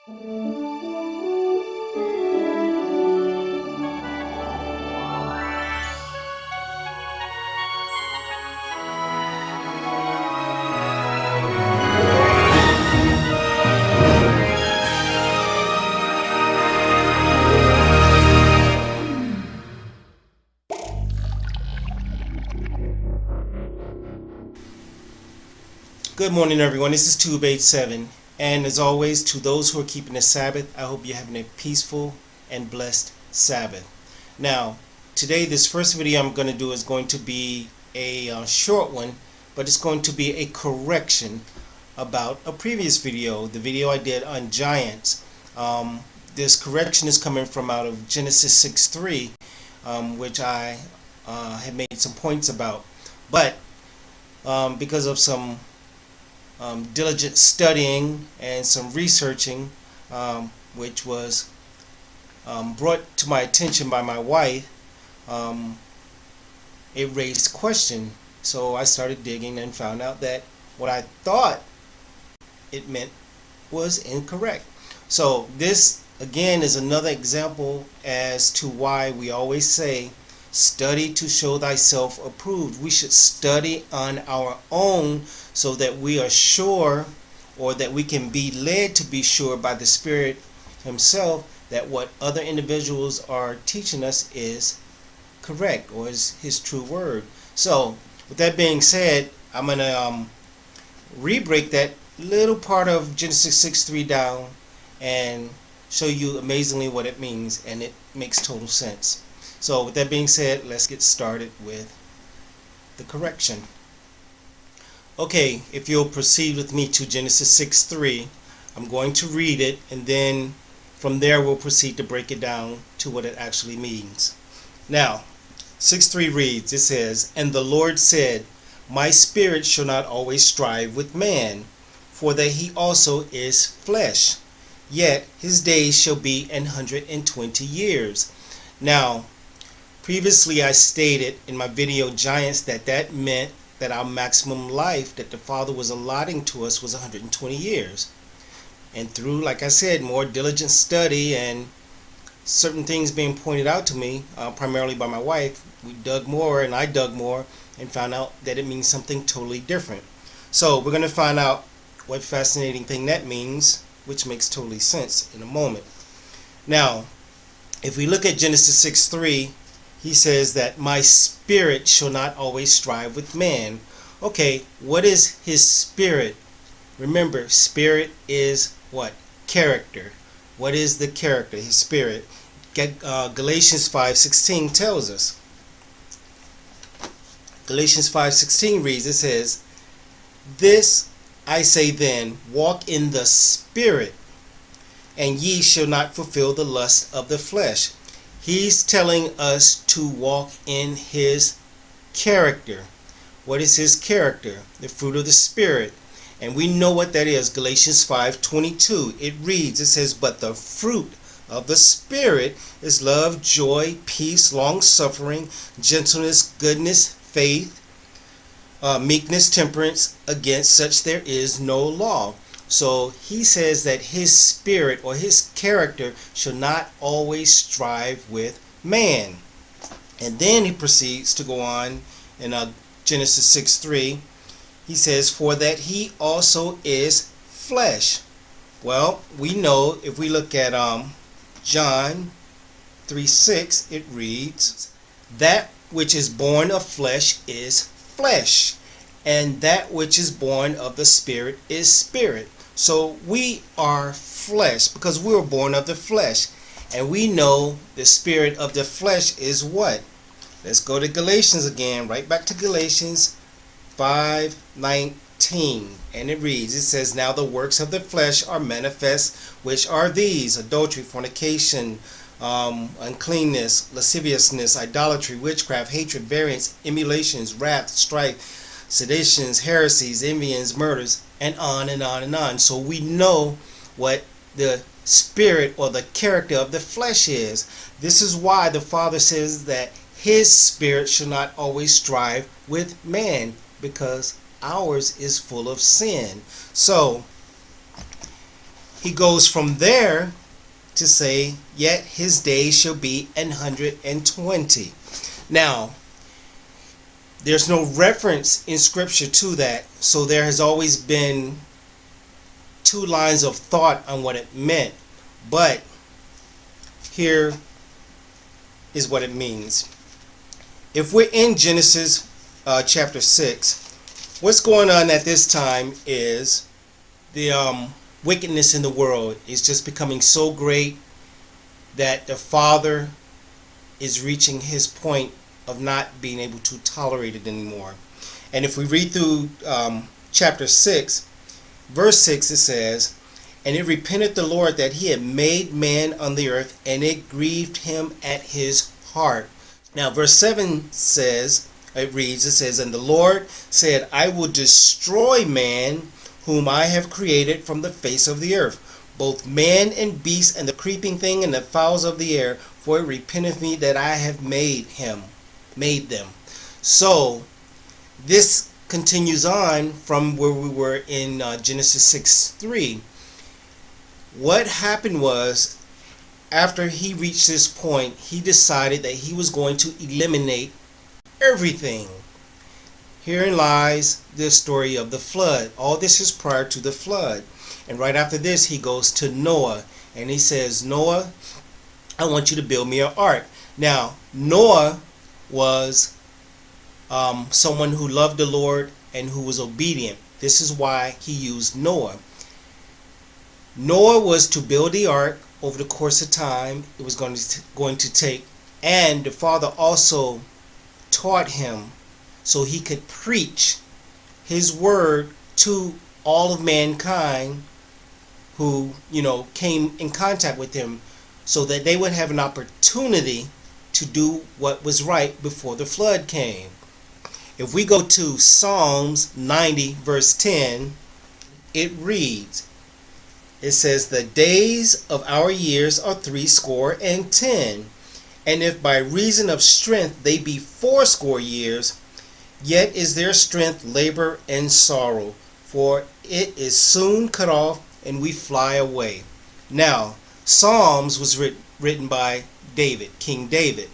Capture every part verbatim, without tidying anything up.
Good morning, everyone. This is Tube eighty-seven, and as always, to those who are keeping the Sabbath, I hope you're having a peaceful and blessed Sabbath. Now, today, this first video I'm going to do is going to be a uh, short one, but it's going to be a correction about a previous video, the video I did on giants. Um, this correction is coming from out of Genesis six three, um, which I uh, have made some points about, but um, because of some Um, diligent studying and some researching, um, which was um, brought to my attention by my wife, um, it raised question. So I started digging and found out that what I thought it meant was incorrect. So this again is another example as to why we always say, study to show thyself approved. We should study on our own so that we are sure, or that we can be led to be sure by the Spirit Himself, that what other individuals are teaching us is correct, or is His true word. So with that being said, I'm going to um, re-break that little part of Genesis six three down and show you amazingly what it means, and it makes total sense. So with that being said, let's get started with the correction. Okay, if you'll proceed with me to Genesis six three, I'm going to read it, and then from there we'll proceed to break it down to what it actually means. Now, six three reads, it says, "And the Lord said, My spirit shall not always strive with man, for that he also is flesh, yet his days shall be an hundred and twenty years." Now, previously I stated in my video Giants that that meant that our maximum life that the Father was allotting to us was one hundred twenty years. And through, like I said, more diligent study and certain things being pointed out to me, uh, primarily by my wife, we dug more and I dug more and found out that it means something totally different. So we're going to find out what fascinating thing that means, which makes totally sense in a moment. Now, if we look at Genesis six three, he says that my spirit shall not always strive with man. Okay, what is his spirit? Remember, spirit is what? Character. What is the character? His spirit. Uh, Galatians five sixteen tells us. Galatians five sixteen reads, it says, "This I say then, walk in the spirit, and ye shall not fulfill the lust of the flesh." He's telling us to walk in his character. What is his character? The fruit of the Spirit. And we know what that is. Galatians five twenty-two. It reads, it says, "But the fruit of the Spirit is love, joy, peace, long-suffering, gentleness, goodness, faith, uh, meekness, temperance. Against such there is no law." So he says that his spirit or his character shall not always strive with man. And then he proceeds to go on in uh, Genesis six three. He says, "For that he also is flesh." Well, we know if we look at um, John three six, it reads, "That which is born of flesh is flesh, and that which is born of the Spirit is spirit." So we are flesh because we were born of the flesh. And we know the spirit of the flesh is what? Let's go to Galatians again, right back to Galatians five nineteen. And it reads, it says, "Now the works of the flesh are manifest, which are these: adultery, fornication, um, uncleanness, lasciviousness, idolatry, witchcraft, hatred, variance, emulations, wrath, strife, seditions, heresies, envyings, murders," and on and on and on. So we know what the spirit or the character of the flesh is. This is why the Father says that his spirit shall not always strive with man, because ours is full of sin. So he goes from there to say, yet his days shall be an hundred and twenty. Now, there's no reference in scripture to that, so there has always been two lines of thought on what it meant, but here is what it means. If we're in Genesis uh, chapter six, what's going on at this time is the um, wickedness in the world is just becoming so great that the Father is reaching his point of not being able to tolerate it anymore. And if we read through um, chapter six, verse six, it says, and it repented the Lord that he had made man on the earth, and it grieved him at his heart. Now verse seven says, it reads, it says, and the Lord said, I will destroy man whom I have created from the face of the earth, both man and beast, and the creeping thing, and the fowls of the air, for it repenteth me that I have made him, made them. So this continues on from where we were in uh, Genesis six three. What happened was, after he reached this point, he decided that he was going to eliminate everything. Herein lies the story of the flood. All this is prior to the flood. And right after this, he goes to Noah. And he says, Noah, I want you to build me an ark. Now, Noah was um, someone who loved the Lord and who was obedient. This is why he used Noah. Noah was to build the ark over the course of time. It was going to, going to take. And the Father also taught him so he could preach his word to all of mankind who, you know, came in contact with him, so that they would have an opportunity to do what was right before the flood came. If we go to Psalms ninety verse ten, it reads, it says, the days of our years are threescore and ten, and if by reason of strength they be fourscore years, yet is their strength labor and sorrow, for it is soon cut off, and we fly away. Now, Psalms was writ written by David, King David.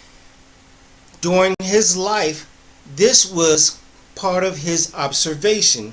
During his life, this was part of his observation.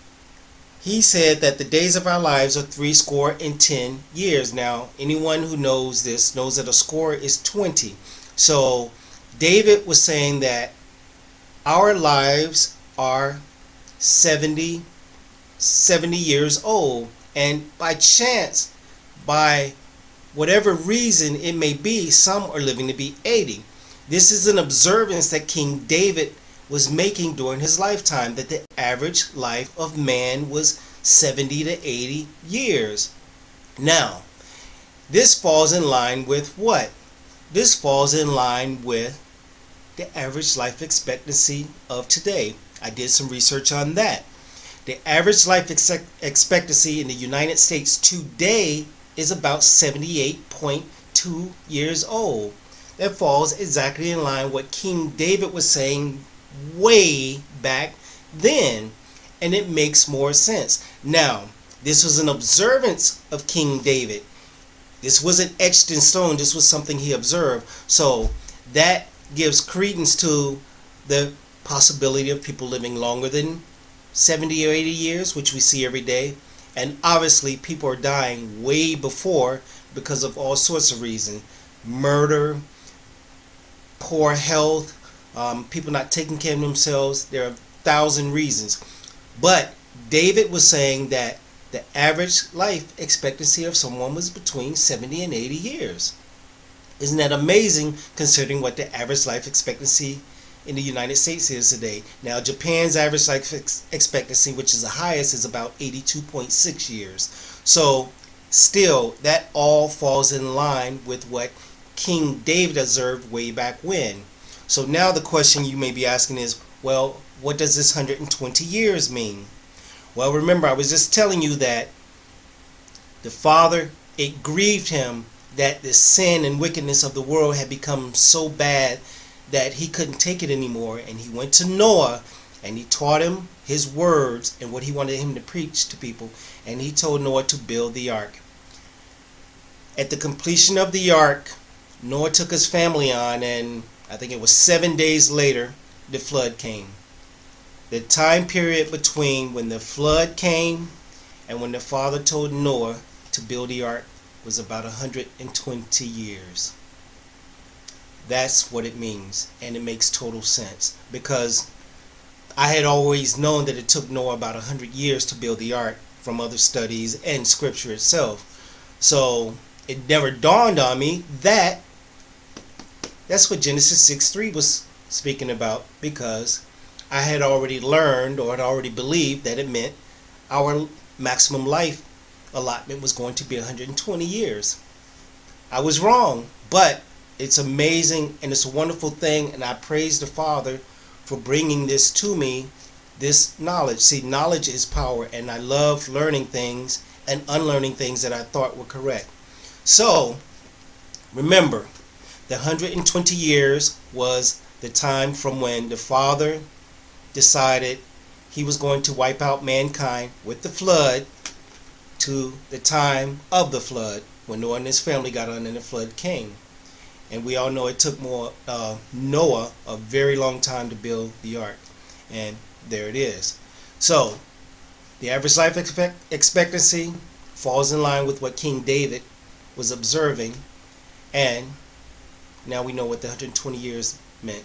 He said that the days of our lives are threescore and ten years. Now, anyone who knows this knows that a score is twenty. So, David was saying that our lives are seventy, seventy years old, and by chance, by whatever reason it may be, some are living to be eighty. This is an observance that King David was making during his lifetime, that the average life of man was seventy to eighty years. Now, this falls in line with what? This falls in line with the average life expectancy of today. I did some research on that. The average life ex expectancy in the United States today is about seventy-eight point two years old. That falls exactly in line with what King David was saying way back then, and it makes more sense. Now, this was an observance of King David. This wasn't etched in stone. This was something he observed. So that gives credence to the possibility of people living longer than seventy or eighty years, which we see every day. And obviously people are dying way before because of all sorts of reasons. Murder, poor health, um, people not taking care of themselves. There are a thousand reasons. But David was saying that the average life expectancy of someone was between seventy and eighty years. Isn't that amazing, considering what the average life expectancy in the United States is today? Now, Japan's average life ex expectancy, which is the highest, is about eighty-two point six years. So, still, that all falls in line with what King David observed way back when. So now the question you may be asking is, well, what does this one hundred twenty years mean? Well, remember, I was just telling you that the Father, it grieved him that the sin and wickedness of the world had become so bad that he couldn't take it anymore, and he went to Noah and he taught him his words and what he wanted him to preach to people, and he told Noah to build the ark. At the completion of the ark, Noah took his family on, and I think it was seven days later the flood came. The time period between when the flood came and when the Father told Noah to build the ark was about one hundred twenty years. That's what it means, and it makes total sense, because I had always known that it took Noah about one hundred years to build the ark from other studies and scripture itself. So it never dawned on me that that's what Genesis six three was speaking about, because I had already learned or had already believed that it meant our maximum life allotment was going to be one hundred twenty years. I was wrong, but it's amazing and it's a wonderful thing, and I praise the Father for bringing this to me, this knowledge. See, knowledge is power, and I love learning things and unlearning things that I thought were correct. So, remember, the one hundred twenty years was the time from when the Father decided he was going to wipe out mankind with the flood to the time of the flood, when Noah and his family got on and the flood came. And we all know it took more uh, Noah a very long time to build the ark. And there it is. So, the average life expect expectancy falls in line with what King David was observing. And now we know what the one hundred twenty years meant.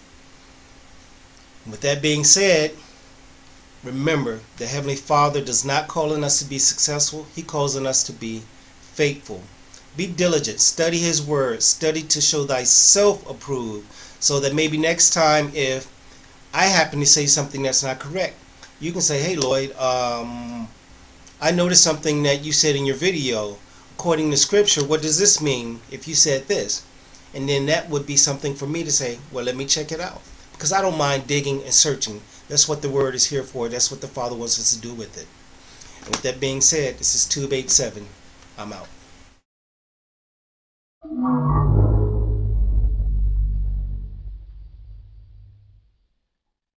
With that being said, remember, the Heavenly Father does not call on us to be successful. He calls on us to be faithful. Be diligent. Study His Word. Study to show thyself approved, so that maybe next time if I happen to say something that's not correct, you can say, hey Lloyd, um, I noticed something that you said in your video. According to Scripture, what does this mean if you said this? And then that would be something for me to say, well, let me check it out. Because I don't mind digging and searching. That's what the Word is here for. That's what the Father wants us to do with it. And with that being said, this is Tube eighty-seven. I'm out.